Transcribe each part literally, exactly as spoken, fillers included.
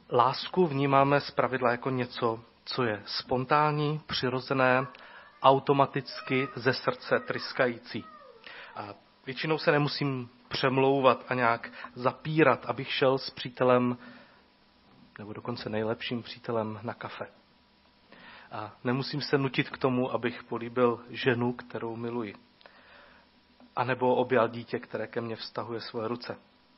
Lásku vnímáme zpravidla jako něco, co je spontánní, přirozené, automaticky ze srdce tryskající. A většinou se nemusím přemlouvat a nějak zapírat, abych šel s přítelem, nebo dokonce nejlepším přítelem na kafe. A nemusím se nutit k tomu, abych políbil ženu, kterou miluji. A nebo objal dítě, které ke mně vztahuje svoje ruce.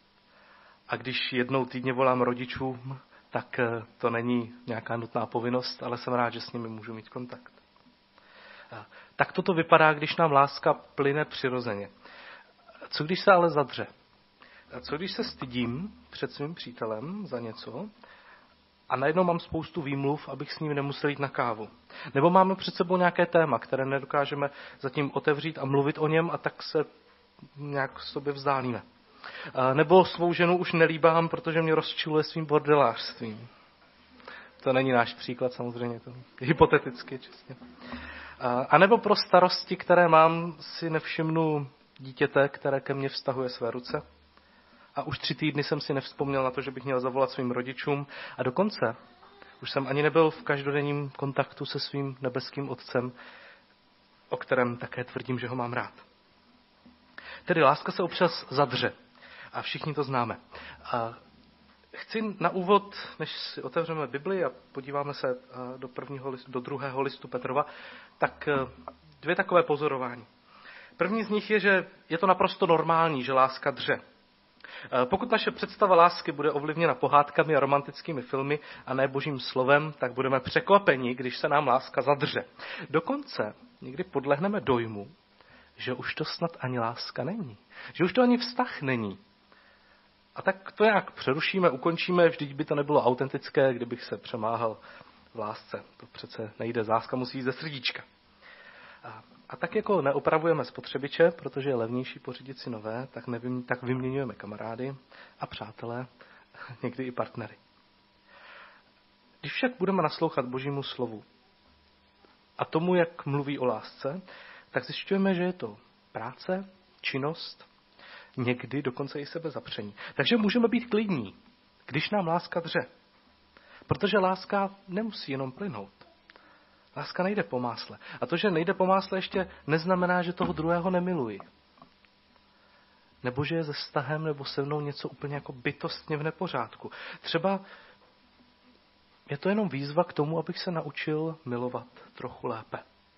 A když jednou týdně volám rodičům, tak to není nějaká nutná povinnost, ale jsem rád, že s nimi můžu mít kontakt. A tak toto vypadá, když nám láska plyne přirozeně. Co když se ale zadře? A co když se stydím před svým přítelem za něco a najednou mám spoustu výmluv, abych s ním nemusel jít na kávu? Nebo máme před sebou nějaké téma, které nedokážeme zatím otevřít a mluvit o něm a tak se nějak sobě vzdálíme? A nebo svou ženu už nelíbám, protože mě rozčiluje svým bordelářstvím. To není náš příklad, samozřejmě, to hypoteticky čistě. A nebo pro starosti, které mám, si nevšimnu dítěte, které ke mně vztahuje své ruce. A už tři týdny jsem si nevzpomněl na to, že bych měl zavolat svým rodičům. A dokonce už jsem ani nebyl v každodenním kontaktu se svým nebeským otcem, o kterém také tvrdím, že ho mám rád. Tedy láska se občas zadře. A všichni to známe. A chci na úvod, než si otevřeme Bibli a podíváme se do, prvního listu, do druhého listu Petrova, tak dvě takové pozorování. První z nich je, že je to naprosto normální, že láska dře. Pokud naše představa lásky bude ovlivněna pohádkami a romantickými filmy a ne božím slovem, tak budeme překvapeni, když se nám láska zadře. Dokonce někdy podlehneme dojmu, že už to snad ani láska není. Že už to ani vztah není. A tak to nějak přerušíme, ukončíme, vždyť by to nebylo autentické, kdybych se přemáhal v lásce. To přece nejde, láska musí jít ze srdíčka. A, a tak jako neopravujeme spotřebiče, protože je levnější pořídit si nové, tak, nevím, tak vyměňujeme kamarády a přátelé, někdy i partnery. Když však budeme naslouchat Božímu slovu a tomu, jak mluví o lásce, tak zjišťujeme, že je to práce, činnost, někdy dokonce i sebezapření. Takže můžeme být klidní, když nám láska dře. Protože láska nemusí jenom plynout. Láska nejde po másle. A to, že nejde po másle, ještě neznamená, že toho druhého nemiluji. Nebo že je se vztahem nebo se mnou něco úplně jako bytostně v nepořádku. Třeba je to jenom výzva k tomu, abych se naučil milovat trochu lépe.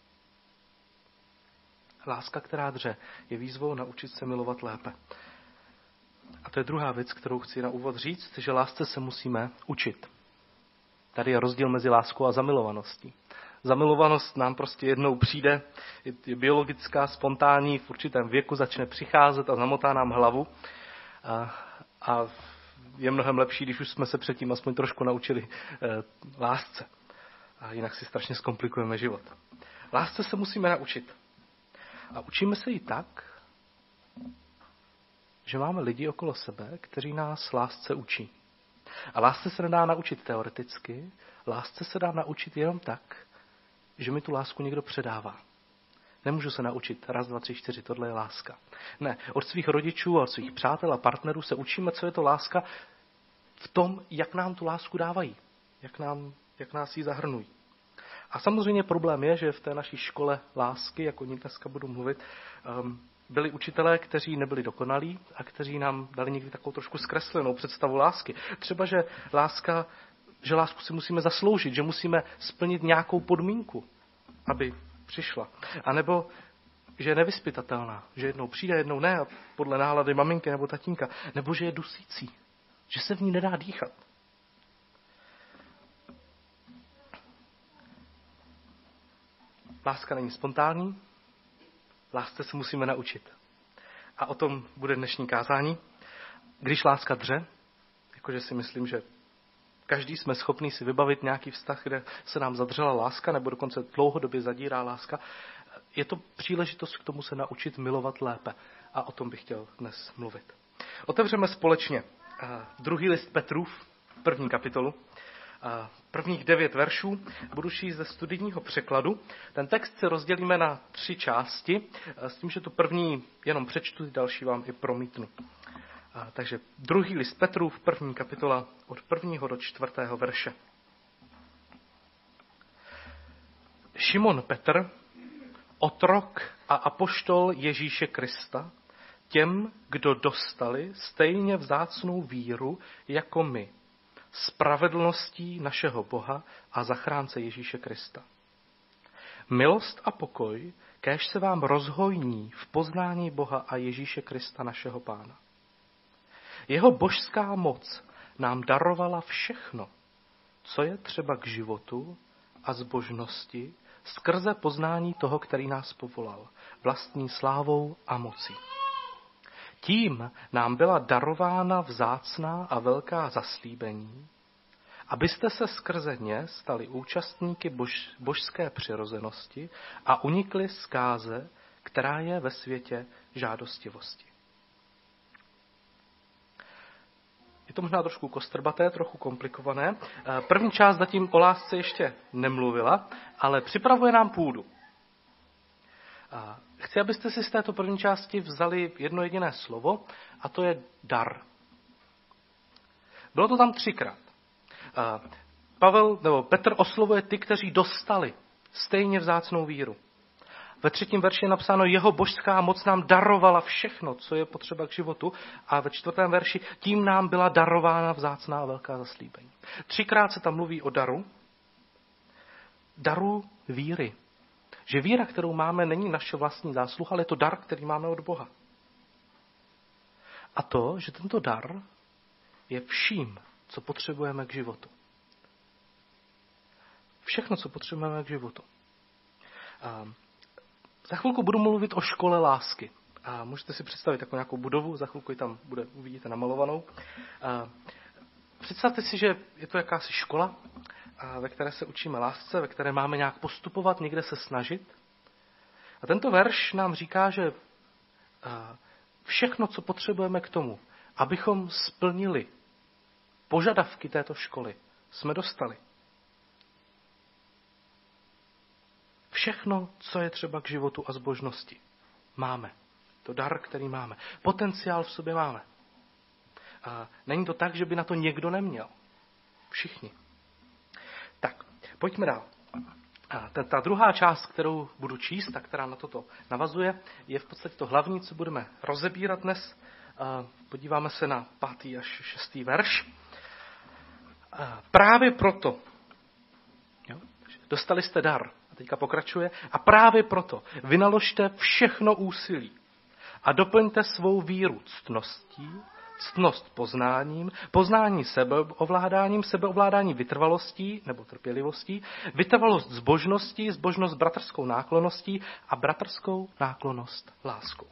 Láska, která dře, je výzvou naučit se milovat lépe. A to je druhá věc, kterou chci na úvod říct, že lásce se musíme učit. Tady je rozdíl mezi láskou a zamilovaností. Zamilovanost nám prostě jednou přijde, je biologická, spontánní, v určitém věku začne přicházet a zamotá nám hlavu. A, a je mnohem lepší, když už jsme se předtím aspoň trošku naučili eh, lásce. A jinak si strašně zkomplikujeme život. Lásce se musíme naučit. A učíme se ji tak, že máme lidi okolo sebe, kteří nás lásce učí. A lásce se nedá naučit teoreticky, lásce se dá naučit jenom tak, že mi tu lásku někdo předává. Nemůžu se naučit raz, dva, tři, čtyři, tohle je láska. Ne, od svých rodičů a od svých přátel a partnerů se učíme, co je to láska v tom, jak nám tu lásku dávají, jak, nám, jak nás ji zahrnují. A samozřejmě problém je, že v té naší škole lásky, jak o ní dneska budu mluvit, um, byli učitelé, kteří nebyli dokonalí a kteří nám dali někdy takovou trošku zkreslenou představu lásky. Třeba, že láska, že lásku si musíme zasloužit, že musíme splnit nějakou podmínku, aby přišla. A nebo, že je nevyzpytatelná, že jednou přijde, jednou ne, a podle nálady maminky nebo tatínka. Nebo, že je dusící, že se v ní nedá dýchat. Láska není spontánní, lásce se musíme naučit. A o tom bude dnešní kázání. Když láska dře, jakože si myslím, že každý jsme schopný si vybavit nějaký vztah, kde se nám zadřela láska, nebo dokonce dlouhodobě zadírá láska, je to příležitost k tomu se naučit milovat lépe. A o tom bych chtěl dnes mluvit. Otevřeme společně druhý list Petrův, první kapitolu. Prvních devět veršů budu číst ze studijního překladu. Ten text si rozdělíme na tři části, s tím, že tu první jenom přečtu, další vám i promítnu. A, takže druhý list Petrův, první kapitola od prvního do čtvrtého verše. Šimon Petr, otrok a apoštol Ježíše Krista, těm, kdo dostali stejně vzácnou víru jako my, spravedlností našeho Boha a zachránce Ježíše Krista. Milost a pokoj, kéž se vám rozhojní v poznání Boha a Ježíše Krista našeho Pána. Jeho božská moc nám darovala všechno, co je třeba k životu a zbožnosti, skrze poznání toho, který nás povolal, vlastní slávou a mocí. Tím nám byla darována vzácná a velká zaslíbení, abyste se skrze ně stali účastníky bož, božské přirozenosti a unikli zkáze, která je ve světě žádostivosti. Je to možná trošku kostrbaté, trochu komplikované. První část zatím o lásce ještě nemluvila, ale připravuje nám půdu. Chci, abyste si z této první části vzali jedno jediné slovo, a to je dar. Bylo to tam třikrát. Pavel, nebo Petr oslovuje ty, kteří dostali stejně vzácnou víru. Ve třetím verši je napsáno, jeho božská moc nám darovala všechno, co je potřeba k životu. A ve čtvrtém verši, tím nám byla darována vzácná a velká zaslíbení. Třikrát se tam mluví o daru. Daru víry. Že víra, kterou máme, není naše vlastní zásluha, ale je to dar, který máme od Boha. A to, že tento dar je vším, co potřebujeme k životu. Všechno, co potřebujeme k životu. A za chvilku budu mluvit o škole lásky. A můžete si představit takovou nějakou budovu, za chvilku ji tam bude, uvidíte namalovanou. A představte si, že je to jakási škola, ve které se učíme lásce, ve které máme nějak postupovat, někde se snažit. A tento verš nám říká, že všechno, co potřebujeme k tomu, abychom splnili požadavky této školy, jsme dostali. Všechno, co je třeba k životu a zbožnosti, máme. To dar, který máme. Potenciál v sobě máme. A není to tak, že by na to někdo neměl. Všichni. Tak, pojďme dál. A ta, ta druhá část, kterou budu číst a která na toto navazuje, je v podstatě to hlavní, co budeme rozebírat dnes. A podíváme se na pátý až šestý verš. A právě proto, jo, dostali jste dar, a teďka pokračuje, a právě proto vynaložte všechno úsilí a doplňte svou víru ctností, ctnost poznáním, poznání sebeovládáním, sebeovládání vytrvalostí nebo trpělivostí, vytrvalost zbožností, zbožnost bratrskou náklonností a bratrskou náklonnost láskou.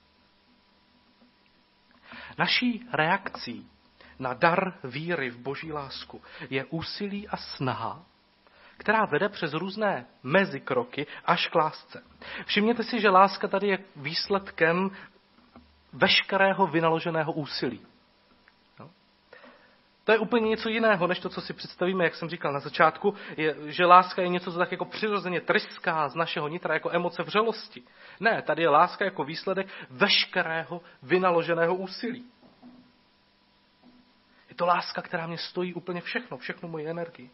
Naší reakcí na dar víry v boží lásku je úsilí a snaha, která vede přes různé mezikroky až k lásce. Všimněte si, že láska tady je výsledkem veškerého vynaloženého úsilí. No. To je úplně něco jiného, než to, co si představíme, jak jsem říkal na začátku, je, že láska je něco, co tak jako přirozeně tryská z našeho nitra, jako emoce vřelosti. Ne, tady je láska jako výsledek veškerého vynaloženého úsilí. Je to láska, která mě stojí úplně všechno, všechno moji energii.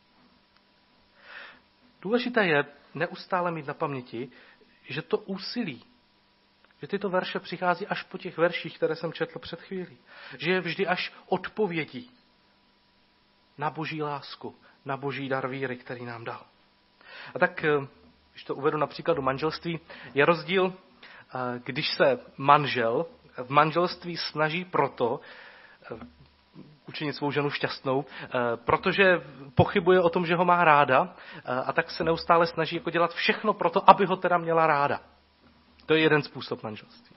Důležité je neustále mít na paměti, že to úsilí, že tyto verše přichází až po těch verších, které jsem četl před chvílí. Že je vždy až odpovědí na boží lásku, na boží dar víry, který nám dal. A tak, když to uvedu na příkladu manželství, je rozdíl, když se manžel v manželství snaží proto učinit svou ženu šťastnou, protože pochybuje o tom, že ho má ráda, a tak se neustále snaží jako dělat všechno pro to, aby ho teda měla ráda. To je jeden způsob manželství.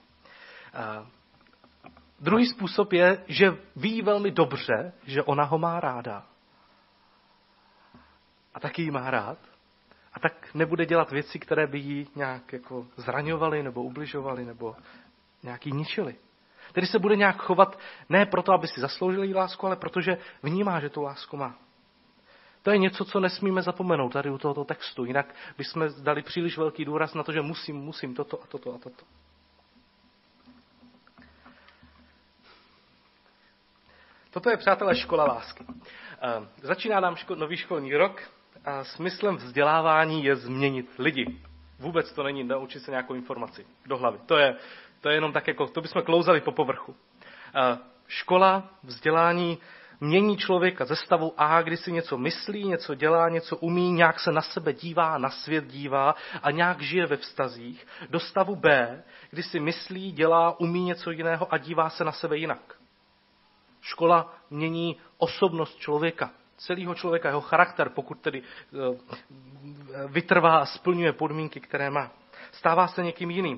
Druhý způsob je, že ví velmi dobře, že ona ho má ráda. A taky ji má rád. A tak nebude dělat věci, které by jí nějak jako zraňovaly nebo ubližovaly nebo nějak jí ničily. Tedy se bude nějak chovat ne proto, aby si zasloužil jí lásku, ale protože vnímá, že tu lásku má. To je něco, co nesmíme zapomenout tady u tohoto textu. Jinak bychom dali příliš velký důraz na to, že musím, musím toto a toto a toto. Toto je, přátelé, škola lásky. Začíná nám ško- nový školní rok a smyslem vzdělávání je změnit lidi. Vůbec to není naučit se nějakou informaci do hlavy. To je, to je jenom tak, jako to bychom klouzali po povrchu. Škola, vzdělání mění člověka ze stavu A, kdy si něco myslí, něco dělá, něco umí, nějak se na sebe dívá, na svět dívá a nějak žije ve vztazích, do stavu B, kdy si myslí, dělá, umí něco jiného a dívá se na sebe jinak. Škola mění osobnost člověka, celého člověka, jeho charakter, pokud tedy vytrvá a splňuje podmínky, které má. Stává se někým jiným.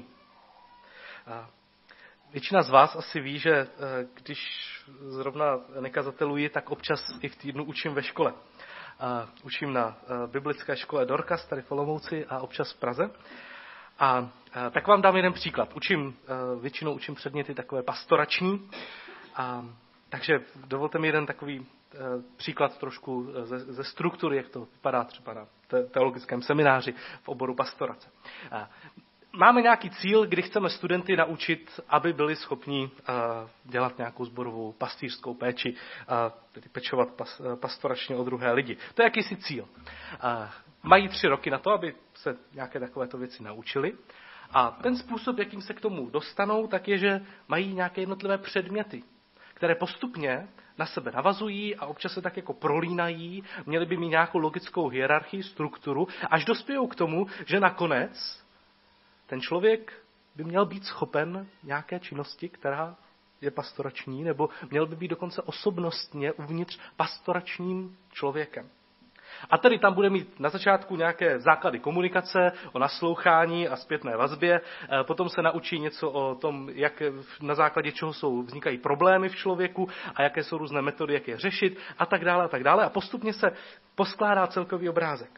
Většina z vás asi ví, že když zrovna nekazateluji, tak občas i v týdnu učím ve škole. Učím na biblické škole Dorcas, tady v Olomouci a občas v Praze. A tak vám dám jeden příklad. Učím, většinou učím předměty takové pastorační. A, takže dovolte mi jeden takový příklad trošku ze, ze struktury, jak to vypadá třeba na teologickém semináři v oboru pastorace. Máme nějaký cíl, kdy chceme studenty naučit, aby byli schopni dělat nějakou sborovou pastýřskou péči, tedy pečovat pas, pastoračně o druhé lidi. To je jakýsi cíl. Mají tři roky na to, aby se nějaké takovéto věci naučili. A ten způsob, jakým se k tomu dostanou, tak je, že mají nějaké jednotlivé předměty, které postupně na sebe navazují a občas se tak jako prolínají, měli by mít nějakou logickou hierarchii, strukturu, až dospějou k tomu, že nakonec ten člověk by měl být schopen nějaké činnosti, která je pastorační, nebo měl by být dokonce osobnostně uvnitř pastoračním člověkem. A tedy tam bude mít na začátku nějaké základy komunikace, o naslouchání a zpětné vazbě, potom se naučí něco o tom, jak na základě čeho jsou, vznikají problémy v člověku a jaké jsou různé metody, jak je řešit a tak dále a tak dále. A postupně se poskládá celkový obrázek.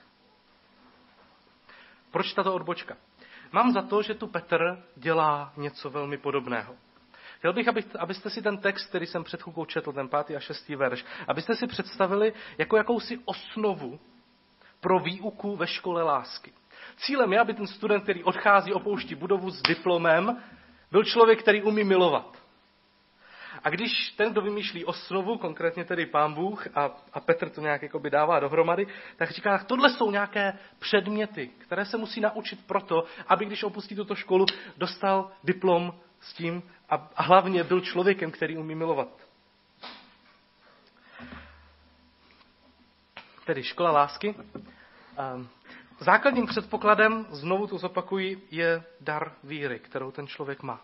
Proč tato odbočka? Mám za to, že tu Petr dělá něco velmi podobného. Chtěl bych, abyste si ten text, který jsem před chvilkou četl, ten pátý a šestý verš, abyste si představili jako jakousi osnovu pro výuku ve škole lásky. Cílem je, aby ten student, který odchází, opouští budovu s diplomem, byl člověk, který umí milovat. A když ten, kdo vymýšlí osnovu, konkrétně tedy Pán Bůh a, a Petr to nějak jakoby dává dohromady, tak říká, tak tohle jsou nějaké předměty, které se musí naučit proto, aby když opustí tuto školu, dostal diplom s tím a, a hlavně byl člověkem, který umí milovat. Tedy škola lásky. Základním předpokladem, znovu to zopakuji, je dar víry, kterou ten člověk má.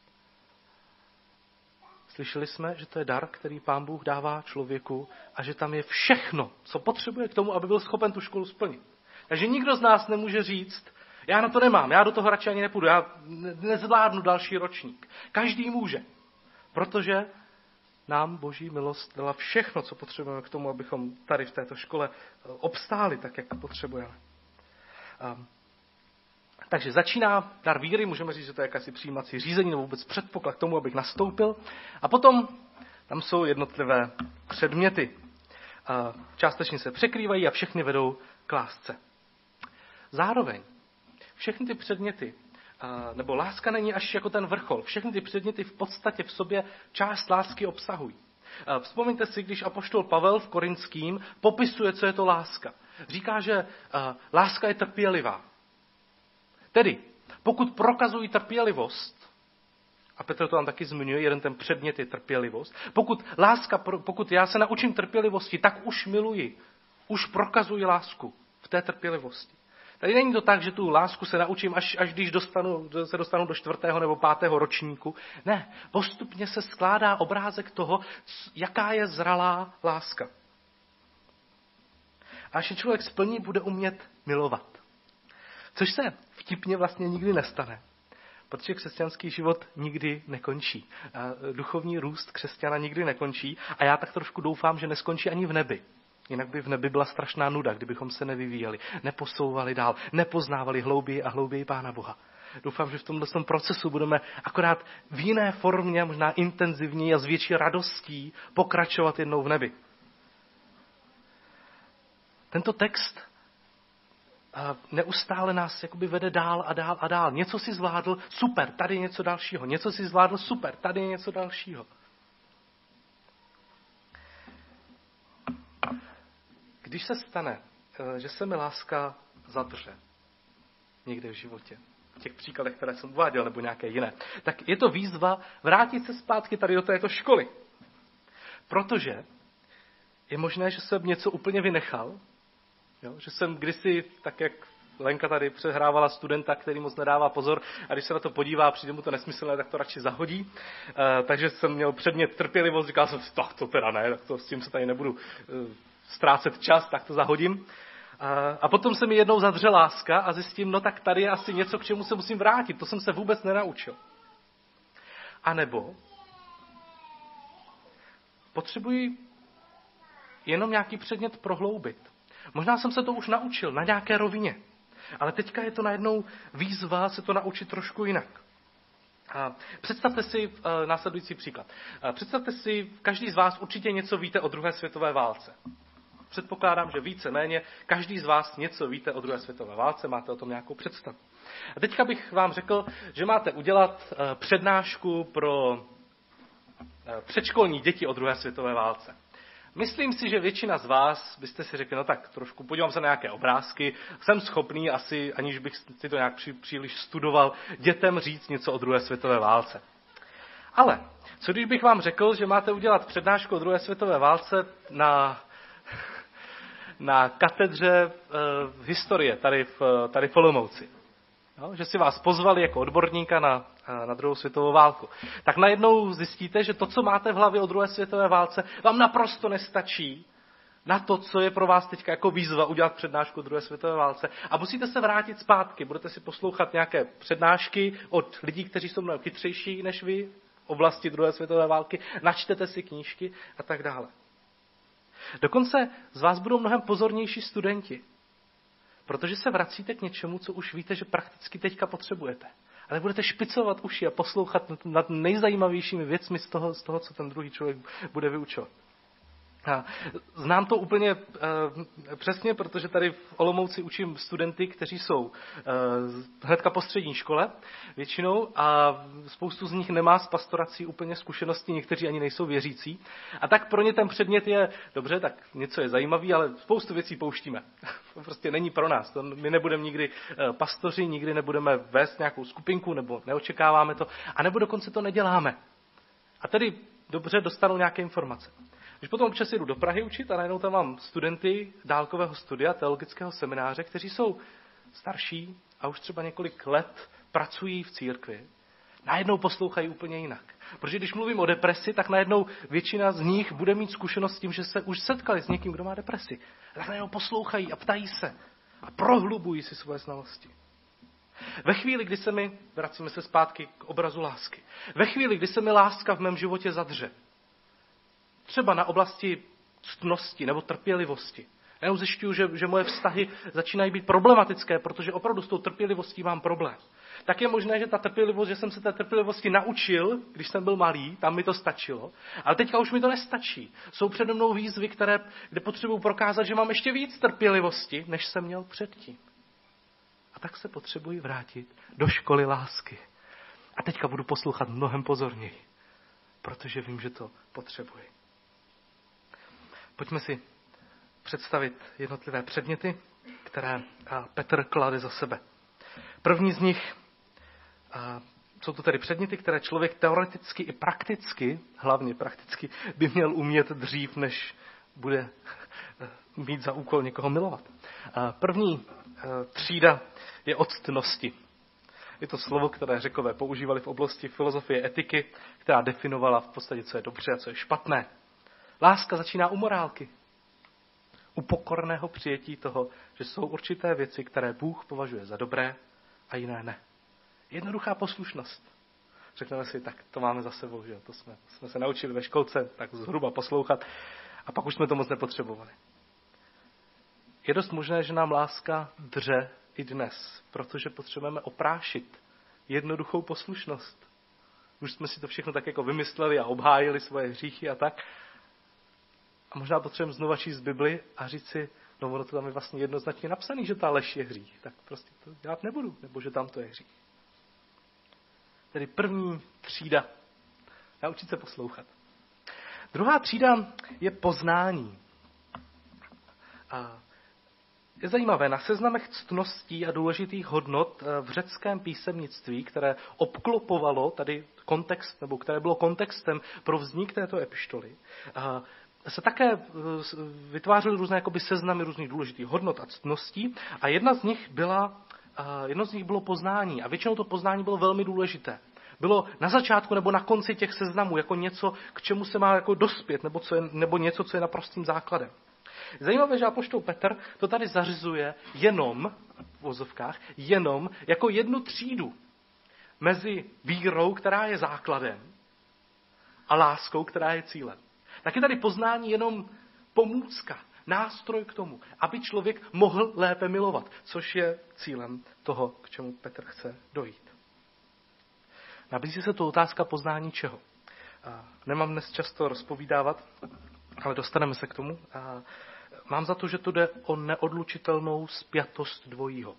Slyšeli jsme, že to je dar, který Pán Bůh dává člověku a že tam je všechno, co potřebuje k tomu, aby byl schopen tu školu splnit. Takže nikdo z nás nemůže říct, já na to nemám, já do toho radši ani nepůjdu, já nezvládnu další ročník. Každý může, protože nám Boží milost dala všechno, co potřebujeme k tomu, abychom tady v této škole obstáli tak, jak potřebujeme. Um, Takže začíná dar víry, můžeme říct, že to je jakási přijímací řízení nebo vůbec předpoklad k tomu, abych nastoupil. A potom tam jsou jednotlivé předměty. Částečně se překrývají a všechny vedou k lásce. Zároveň všechny ty předměty, nebo láska není až jako ten vrchol, všechny ty předměty v podstatě v sobě část lásky obsahují. Vzpomeňte si, když apoštol Pavel v Korinským popisuje, co je to láska. Říká, že láska je trpělivá. Tedy, pokud prokazují trpělivost, a Petr to tam taky zmiňuje, jeden ten předmět je trpělivost, pokud, láska, pokud já se naučím trpělivosti, tak už miluji, už prokazuji lásku v té trpělivosti. Tady není to tak, že tu lásku se naučím, až, až když dostanu, se dostanu do čtvrtého nebo pátého ročníku. Ne, postupně se skládá obrázek toho, jaká je zralá láska. A až je člověk splní, bude umět milovat. Což se vtipně vlastně nikdy nestane, protože křesťanský život nikdy nekončí. Duchovní růst křesťana nikdy nekončí a já tak trošku doufám, že neskončí ani v nebi. Jinak by v nebi byla strašná nuda, kdybychom se nevyvíjeli, neposouvali dál, nepoznávali hlouběji a hlouběji Pána Boha. Doufám, že v tomhle procesu budeme akorát v jiné formě, možná intenzivněji a s větší radostí pokračovat jednou v nebi. Tento text neustále nás jakoby vede dál a dál a dál. Něco si zvládl, super, tady je něco dalšího. Něco si zvládl, super, tady je něco dalšího. když se stane, že se mi láska zadře někde v životě, v těch příkladech, které jsem uváděl, nebo nějaké jiné, tak je to výzva vrátit se zpátky tady do této školy. Protože je možné, že jsem něco úplně vynechal, jo? Že jsem kdysi, tak jak Lenka tady přehrávala studenta, který moc nedává pozor, a když se na to podívá, přijde mu to nesmyslné, tak to radši zahodí. E, takže jsem měl předmět trpělivost, říkal jsem si, tak to teda ne, tak to, s tím se tady nebudu e, ztrácet čas, tak to zahodím. A, a potom se mi jednou zadře láska a zjistím, no tak tady je asi něco, k čemu se musím vrátit, to jsem se vůbec nenaučil. A nebo potřebuji jenom nějaký předmět prohloubit. Možná jsem se to už naučil na nějaké rovině, ale teďka je to najednou výzva se to naučit trošku jinak. A představte si uh, následující příklad. Uh, představte si, každý z vás určitě něco víte o druhé světové válce. Předpokládám, že víceméně každý z vás něco víte o druhé světové válce, máte o tom nějakou představu. A teďka bych vám řekl, že máte udělat uh, přednášku pro uh, předškolní děti o druhé světové válce. Myslím si, že většina z vás byste si řekli, no tak trošku podívám se na nějaké obrázky, jsem schopný asi, aniž bych si to nějak pří, příliš studoval, dětem říct něco o druhé světové válce. Ale co když bych vám řekl, že máte udělat přednášku o druhé světové válce na, na katedře uh, historie tady v, tady v Olomouci? No, že si vás pozvali jako odborníka na, na druhou světovou válku. Tak najednou zjistíte, že to, co máte v hlavě o druhé světové válce, vám naprosto nestačí na to, co je pro vás teď jako výzva udělat přednášku o druhé světové válce. A musíte se vrátit zpátky. Budete si poslouchat nějaké přednášky od lidí, kteří jsou mnohem chytřejší než vy v oblasti druhé světové války. Načtete si knížky a tak dále. Dokonce z vás budou mnohem pozornější studenti. Protože se vracíte k něčemu, co už víte, že prakticky teďka potřebujete. Ale budete špicovat uši a poslouchat nad nejzajímavějšími věcmi z toho, z toho, co ten druhý člověk bude vyučovat. A znám to úplně uh, přesně, protože tady v Olomouci učím studenty, kteří jsou uh, hnedka po střední škole většinou a spoustu z nich nemá s pastorací úplně zkušenosti, někteří ani nejsou věřící. A tak pro ně ten předmět je, dobře, tak něco je zajímavý, ale spoustu věcí pouštíme. To prostě není pro nás. To my nebudeme nikdy uh, pastoři, nikdy nebudeme vést nějakou skupinku, nebo neočekáváme to, a nebo dokonce to neděláme. A tedy dobře dostanou nějaké informace. Když potom občas jedu do Prahy učit a najednou tam mám studenty dálkového studia, teologického semináře, kteří jsou starší a už třeba několik let pracují v církvi, najednou poslouchají úplně jinak. Protože když mluvím o depresi, tak najednou většina z nich bude mít zkušenost s tím, že se už setkali s někým, kdo má depresi. A tak najednou poslouchají a ptají se a prohlubují si svoje znalosti. Ve chvíli, kdy se mi, vracíme se zpátky k obrazu lásky, ve chvíli, kdy se mi láska v mém životě zadře, třeba na oblasti ctnosti nebo trpělivosti. Já zjišťuju, že, že moje vztahy začínají být problematické, protože opravdu s tou trpělivostí mám problém. Tak je možné, že ta trpělivost, že jsem se té trpělivosti naučil, když jsem byl malý, tam mi to stačilo, ale teďka už mi to nestačí. Jsou přede mnou výzvy, které, kde potřebuji prokázat, že mám ještě víc trpělivosti, než jsem měl předtím. A tak se potřebuji vrátit do školy lásky. A teďka budu poslouchat mnohem pozorněji, protože vím, že to potřebuji. Pojďme si představit jednotlivé předměty, které Petr klade za sebe. První z nich jsou to tedy předměty, které člověk teoreticky i prakticky, hlavně prakticky, by měl umět dřív, než bude mít za úkol někoho milovat. První třída je o ctnosti. Je to slovo, které Řekové používali v oblasti filozofie etiky, která definovala v podstatě, co je dobře a co je špatné. Láska začíná u morálky. U pokorného přijetí toho, že jsou určité věci, které Bůh považuje za dobré a jiné ne. Jednoduchá poslušnost. Řekneme si, tak to máme za sebou, že to jsme, jsme se naučili ve školce, tak zhruba poslouchat a pak už jsme to moc nepotřebovali. Je dost možné, že nám láska dře i dnes, protože potřebujeme oprášit jednoduchou poslušnost. Už jsme si to všechno tak jako vymysleli a obhájili svoje hříchy a tak. A možná potřebujeme znova číst Bibli a říct si, no ono to tam je vlastně jednoznačně napsaný, že ta lež je hřích. Tak prostě to dělat nebudu, nebo že tam to je hřích. Tedy první třída. Naučit se poslouchat. Druhá třída je poznání. A je zajímavé, na seznamech ctností a důležitých hodnot v řeckém písemnictví, které obklopovalo tady kontext, nebo které bylo kontextem pro vznik této epištoly, se také vytvářely různé jakoby seznamy různých důležitých hodnot a ctností a jedna z nich byla, jedno z nich bylo poznání a většinou to poznání bylo velmi důležité. Bylo na začátku nebo na konci těch seznamů jako něco, k čemu se má jako dospět, nebo, co je, nebo něco, co je naprostým základem. Zajímavé, že apoštol Petr to tady zařizuje jenom, v vozovkách, jenom jako jednu třídu mezi vírou, která je základem, a láskou, která je cílem. Tak je tady poznání jenom pomůcka, nástroj k tomu, aby člověk mohl lépe milovat, což je cílem toho, k čemu Petr chce dojít. Nabízí se to otázka poznání čeho. Nemám dnes často rozpovídávat, ale dostaneme se k tomu. Mám za to, že to jde o neodlučitelnou spjatost dvojího.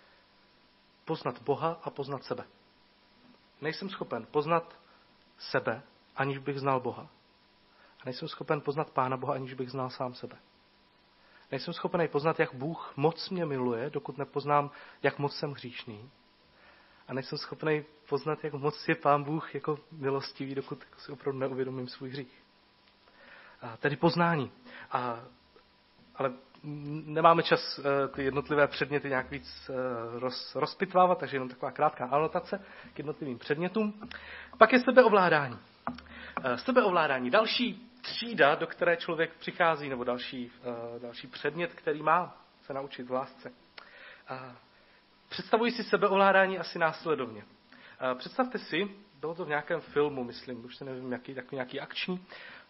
Poznat Boha a poznat sebe. Nejsem schopen poznat sebe, aniž bych znal Boha. A nejsem schopen poznat Pána Boha, aniž bych znal sám sebe. Nejsem schopen poznat, jak Bůh moc mě miluje, dokud nepoznám, jak moc jsem hříšný. A nejsem schopen poznat, jak moc je Pán Bůh jako milostivý, dokud si opravdu neuvědomím svůj hřích. A tedy poznání. A, ale nemáme čas ty jednotlivé předměty nějak víc roz, rozpitvávat, takže jenom taková krátká anotace k jednotlivým předmětům. Pak je sebeovládání. Sebeovládání. Další třída, do které člověk přichází, nebo další, další předmět, který má se naučit v lásce. Představuji si sebeovládání asi následovně. Představte si, bylo to v nějakém filmu, myslím, už se nevím, jaký, takový nějaký akční.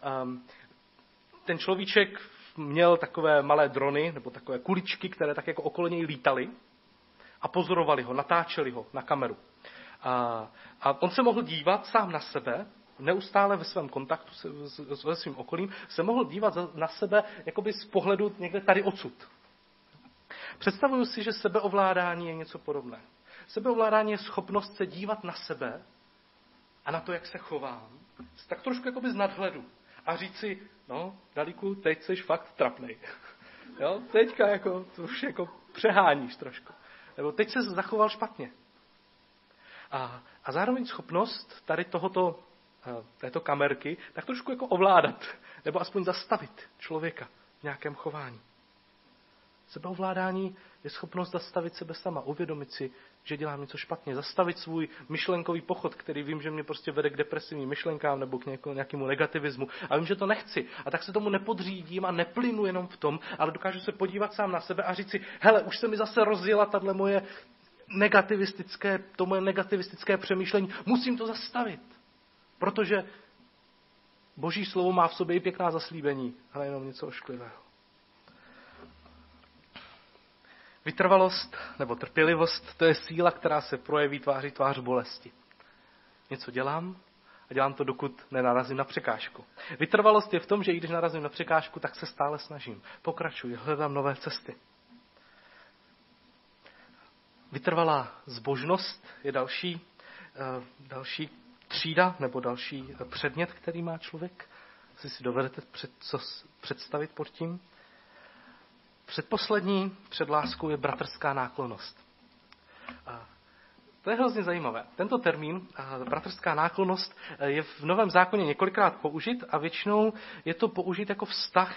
Ten človíček měl takové malé drony, nebo takové kuličky, které tak jako okolo něj lítaly a pozorovali ho, natáčeli ho na kameru. A, a on se mohl dívat sám na sebe, neustále ve svém kontaktu se, se svým okolím, se mohl dívat na sebe jakoby z pohledu někde tady odsud. Představuju si, že sebeovládání je něco podobné. Sebeovládání je schopnost se dívat na sebe a na to, jak se chovám, tak trošku jakoby z nadhledu. A říct si, no, Dalíku, teď jsi fakt trapnej. Jo, teďka jako, to už jako přeháníš trošku. Nebo teď se zachoval špatně. A, a zároveň schopnost tady tohoto, této kamerky tak trošku jako ovládat. Nebo aspoň zastavit člověka v nějakém chování. Sebeovládání je schopnost zastavit sebe sama, uvědomit si, že dělám něco špatně, zastavit svůj myšlenkový pochod, který vím, že mě prostě vede k depresivním myšlenkám nebo k nějakému negativismu. A vím, že to nechci. A tak se tomu nepodřídím a neplynu jenom v tom, ale dokážu se podívat sám na sebe a říct si, hele, už se mi zase rozjela tahle moje negativistické, to moje negativistické přemýšlení. Musím to zastavit. Protože Boží slovo má v sobě i pěkná zaslíbení, ale jenom něco ošklivého. Vytrvalost nebo trpělivost, to je síla, která se projeví tváří tvář bolesti. Něco dělám a dělám to, dokud nenarazím na překážku. Vytrvalost je v tom, že i když narazím na překážku, tak se stále snažím. Pokračuji, hledám nové cesty. Vytrvalá zbožnost je další, další třída nebo další předmět, který má člověk. Si si dovedete před, co představit pod tím? Předposlední před láskou je bratrská náklonnost. A to je hrozně zajímavé. Tento termín, bratrská náklonnost, je v Novém zákoně několikrát použit a většinou je to použit jako vztah,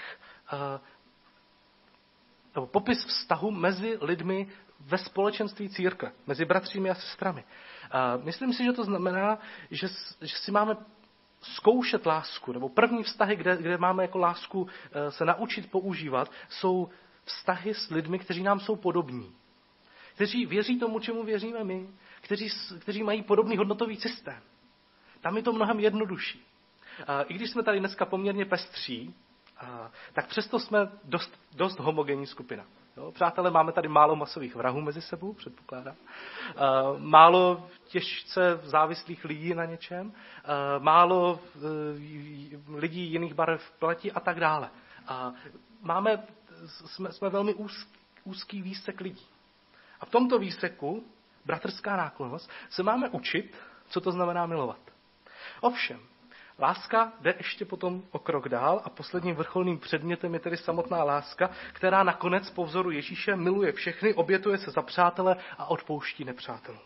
nebo popis vztahu mezi lidmi ve společenství církve, mezi bratřími a sestrami. A myslím si, že to znamená, že, že si máme zkoušet lásku, nebo první vztahy, kde, kde máme jako lásku se naučit používat, jsou vztahy s lidmi, kteří nám jsou podobní. Kteří věří tomu, čemu věříme my. Kteří, kteří mají podobný hodnotový systém. Tam je to mnohem jednodušší. A i když jsme tady dneska poměrně pestří, a, tak přesto jsme dost, dost homogenní skupina. Jo, přátelé, máme tady málo masových vrahů mezi sebou, předpokládám. A, málo těžce závislých lidí na něčem. A, málo e, lidí jiných barev pleti a tak dále. A máme Jsme, jsme velmi úzký, úzký výsek lidí. A v tomto výseku, bratrská náklonnost, se máme učit, co to znamená milovat. Ovšem, Láska jde ještě potom o krok dál a posledním vrcholným předmětem je tedy samotná láska, která nakonec po vzoru Ježíše miluje všechny, obětuje se za přátele a odpouští nepřátelům.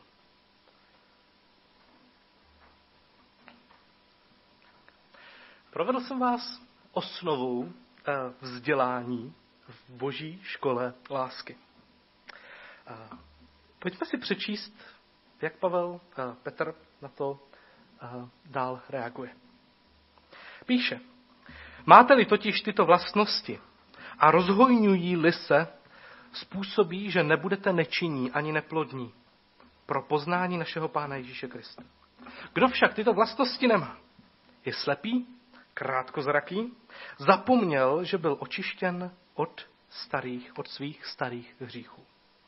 Provedl jsem vás osnovou vzdělání v Boží škole lásky. Pojďme si přečíst, jak Pavel Petr na to dál reaguje. Píše, máte-li totiž tyto vlastnosti a rozhojňují-li se, způsobí, že nebudete nečinní ani neplodní pro poznání našeho Pána Ježíše Krista. Kdo však tyto vlastnosti nemá, je slepý, krátkozraký, zapomněl, že byl očištěn od starých, od svých starých hříchů.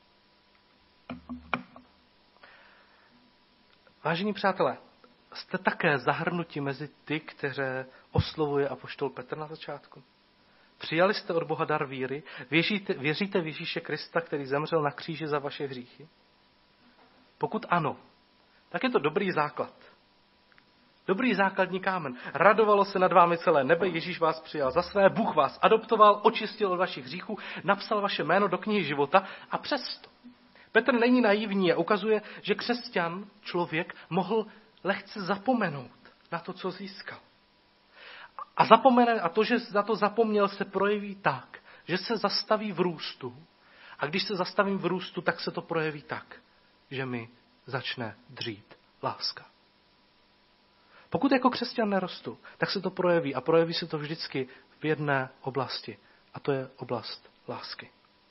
Vážení přátelé, jste také zahrnuti mezi ty, které oslovuje apoštol Petr na začátku? Přijali jste od Boha dar víry? Věříte, věříte v Ježíše Krista, který zemřel na kříži za vaše hříchy? Pokud ano, tak je to dobrý základ. Dobrý základní kámen. Radovalo se nad vámi celé nebe, Ježíš vás přijal za své, Bůh vás adoptoval, očistil od vašich hříchů, napsal vaše jméno do knihy života a přesto Petr není naivní a ukazuje, že křesťan, člověk, mohl lehce zapomenout na to, co získal. A, zapomene, a to, že za to zapomněl, se projeví tak, že se zastaví v růstu. A když se zastavím v růstu, tak se to projeví tak, že mi začne dřít láska. Pokud jako křesťan nerostu, tak se to projeví a projeví se to vždycky v jedné oblasti. A to je oblast lásky.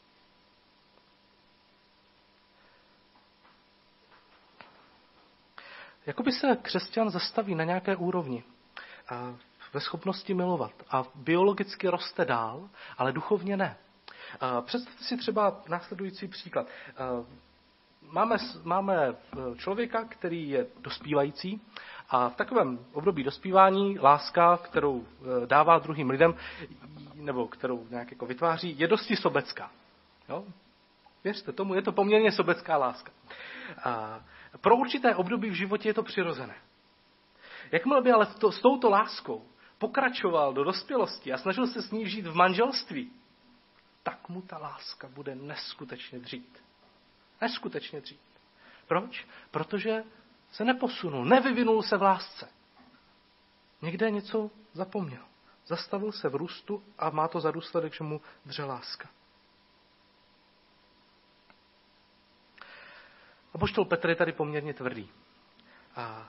Jakoby se křesťan zastaví na nějaké úrovni a ve schopnosti milovat a biologicky roste dál, ale duchovně ne. A představte si třeba následující příklad. Máme, máme člověka, který je dospívající a v takovém období dospívání láska, kterou dává druhým lidem, nebo kterou nějak jako vytváří, je dosti sobecká. Jo? Věřte tomu, je to poměrně sobecká láska. A pro určité období v životě je to přirozené. Jakmile by ale to, s touto láskou pokračoval do dospělosti a snažil se s ní žít v manželství, tak mu ta láska bude neskutečně dřít. Neskutečně dřít. Proč? Protože se neposunul, nevyvinul se v lásce. Někde něco zapomněl. Zastavil se v růstu a má to za důsledek, že mu dře láska. Apoštol Petr je tady poměrně tvrdý. A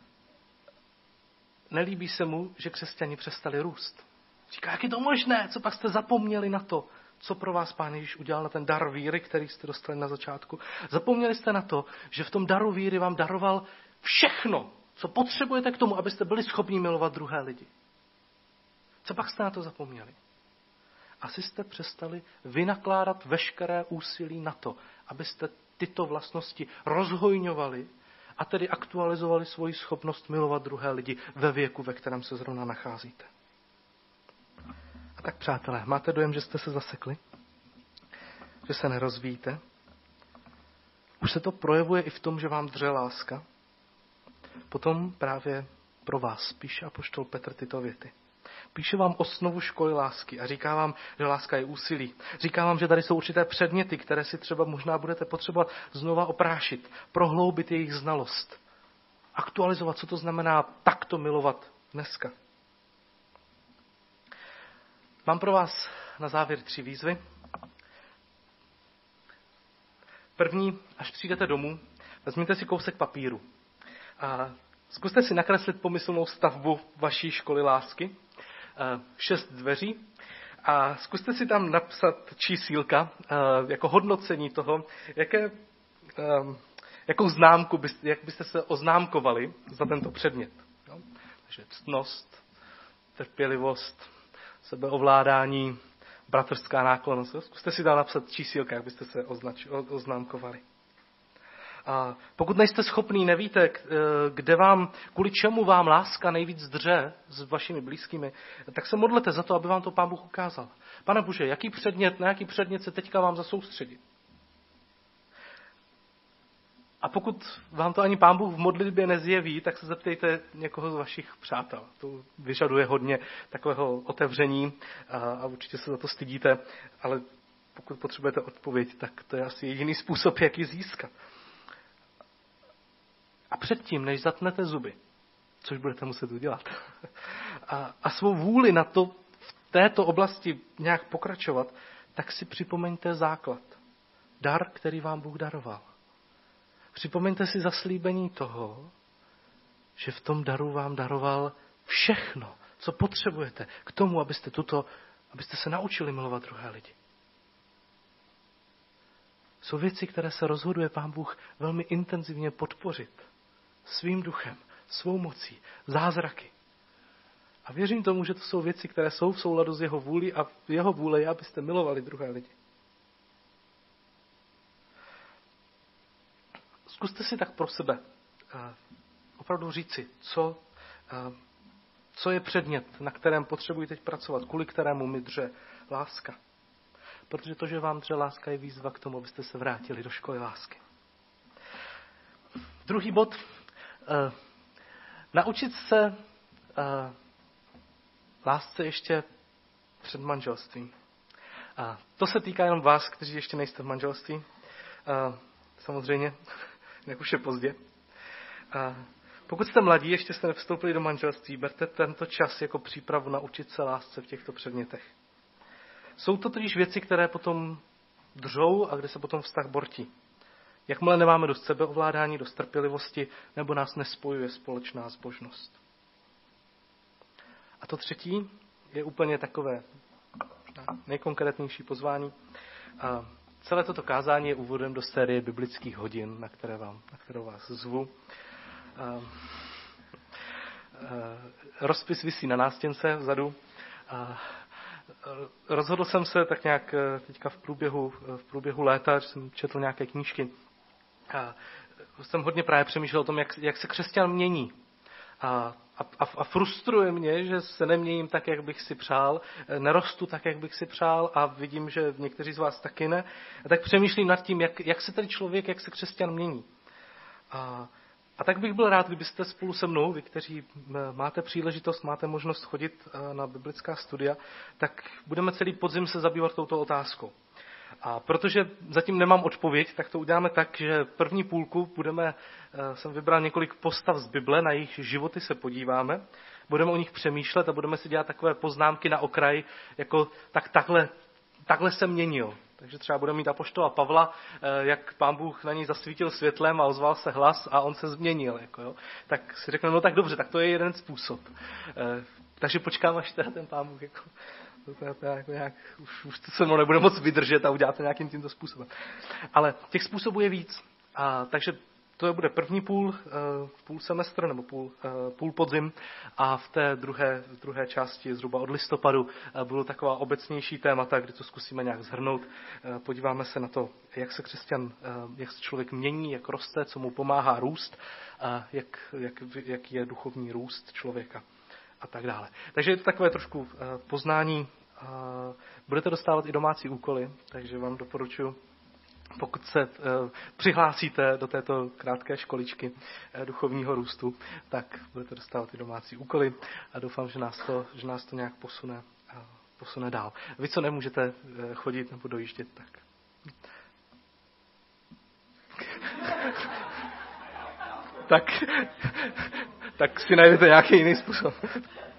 nelíbí se mu, že křesťani přestali růst. Říká, jak je to možné? Co pak jste zapomněli na to, co pro vás Pán Ježíš udělal, na ten dar víry, který jste dostali na začátku? Zapomněli jste na to, že v tom daru víry vám daroval všechno, co potřebujete k tomu, abyste byli schopni milovat druhé lidi. Co pak jste na to zapomněli? Asi jste přestali vynakládat veškeré úsilí na to, abyste tyto vlastnosti rozhojňovali a tedy aktualizovali svoji schopnost milovat druhé lidi ve věku, ve kterém se zrovna nacházíte. A tak, přátelé, máte dojem, že jste se zasekli? Že se nerozvíjíte? Už se to projevuje i v tom, že vám dře láska? Potom právě pro vás píše apoštol Petr tyto věty. Píše vám osnovu školy lásky a říká vám, že láska je úsilí. Říká vám, že tady jsou určité předměty, které si třeba možná budete potřebovat znova oprášit, prohloubit jejich znalost, aktualizovat, co to znamená takto milovat dneska. Mám pro vás na závěr tři výzvy. První, až přijdete domů, vezměte si kousek papíru a zkuste si nakreslit pomyslnou stavbu vaší školy lásky. Šest dveří a zkuste si tam napsat čísílka jako hodnocení toho, jaké, jakou známku, byste, jak byste se oznámkovali za tento předmět. Jo? Takže ctnost, trpělivost, sebeovládání, bratrská náklonnost. Zkuste si tam napsat čísílka, jak byste se označ, oznámkovali. A pokud nejste schopný, nevíte, kde vám, kvůli čemu vám láska nejvíc dře s vašimi blízkými, tak se modlete za to, aby vám to Pán Bůh ukázal. Pane Bože, jaký předmět, na jaký předmět se teďka vám zasoustředit? A pokud vám to ani Pán Bůh v modlitbě nezjeví, tak se zeptejte někoho z vašich přátel. To vyžaduje hodně takového otevření a, a určitě se za to stydíte, ale pokud potřebujete odpověď, tak to je asi jediný způsob, jak ji získat. A předtím, než zatnete zuby, což budete muset udělat, a, a svou vůli na to v této oblasti nějak pokračovat, tak si připomeňte základ. Dar, který vám Bůh daroval. Připomeňte si zaslíbení toho, že v tom daru vám daroval všechno, co potřebujete k tomu, abyste, tuto, abyste se naučili milovat druhé lidi. Jsou věci, které se rozhoduje Pán Bůh velmi intenzivně podpořit svým duchem, svou mocí, zázraky. A věřím tomu, že to jsou věci, které jsou v souladu s jeho vůlí a jeho vůle je, abyste milovali druhé lidi. Zkuste si tak pro sebe opravdu říci, co, co je předmět, na kterém potřebuji teď pracovat, kvůli kterému mi dře láska. Protože to, že vám dře láska, je výzva k tomu, abyste se vrátili do školy lásky. Druhý bod. Naučit se lásce ještě před manželstvím. To se týká jenom vás, kteří ještě nejste v manželství. Samozřejmě. Jak už je pozdě. A pokud jste mladí, ještě jste nevstoupili do manželství, berte tento čas jako přípravu naučit se lásce v těchto předmětech. Jsou to totiž věci, které potom dřou a kde se potom vztah bortí. Jakmile nemáme dost sebeovládání, dost trpělivosti, nebo nás nespojuje společná zbožnost. A to třetí je úplně takové nejkonkrétnější pozvání. A celé toto kázání je úvodem do série biblických hodin, na, které vám, na kterou vás zvu. A, a, rozpis visí na nástěnce vzadu. A, rozhodl jsem se tak nějak teďka v průběhu, v průběhu léta, že jsem četl nějaké knížky. A jsem hodně právě přemýšlel o tom, jak, jak se křesťan mění. A, a, a frustruje mě, že se neměním tak, jak bych si přál, nerostu tak, jak bych si přál a vidím, že někteří z vás taky ne. A tak přemýšlím nad tím, jak, jak se tady člověk, jak se křesťan mění. A, a tak bych byl rád, kdybyste spolu se mnou, vy, kteří máte příležitost, máte možnost chodit na biblická studia, tak budeme celý podzim se zabývat touto otázkou. A protože zatím nemám odpověď, tak to uděláme tak, že první půlku budeme, jsem vybral několik postav z Bible, na jejich životy se podíváme, budeme o nich přemýšlet a budeme si dělat takové poznámky na okraj, jako tak takhle, takhle se měnil. Takže třeba budeme mít apoštola Pavla, jak Pán Bůh na něj zasvítil světlem a ozval se hlas a on se změnil. Jako jo. Tak si řekneme, no tak dobře, tak to je jeden způsob. Takže počkám, až teda ten Pán Bůh jako... To, to jako nějak, už, už to se mnou nebude moc vydržet a udělat to nějakým tímto způsobem. Ale těch způsobů je víc. A, takže to bude první půl, půl semestr nebo půl, půl podzim a v té druhé, v druhé části zhruba od listopadu budou taková obecnější témata, kdy to zkusíme nějak shrnout. Podíváme se na to, jak se křesťan, jak se člověk mění, jak roste, co mu pomáhá růst, a jak, jak, jak je duchovní růst člověka. A tak dále. Takže je to takové trošku poznání. Budete dostávat i domácí úkoly, takže vám doporučuji, pokud se přihlásíte do této krátké školičky duchovního růstu, tak budete dostávat i domácí úkoly a doufám, že nás to, že nás to nějak posune, posune dál. Vy, co nemůžete chodit nebo dojíždět, tak... tak... tak si najdete nějaký jiný způsob.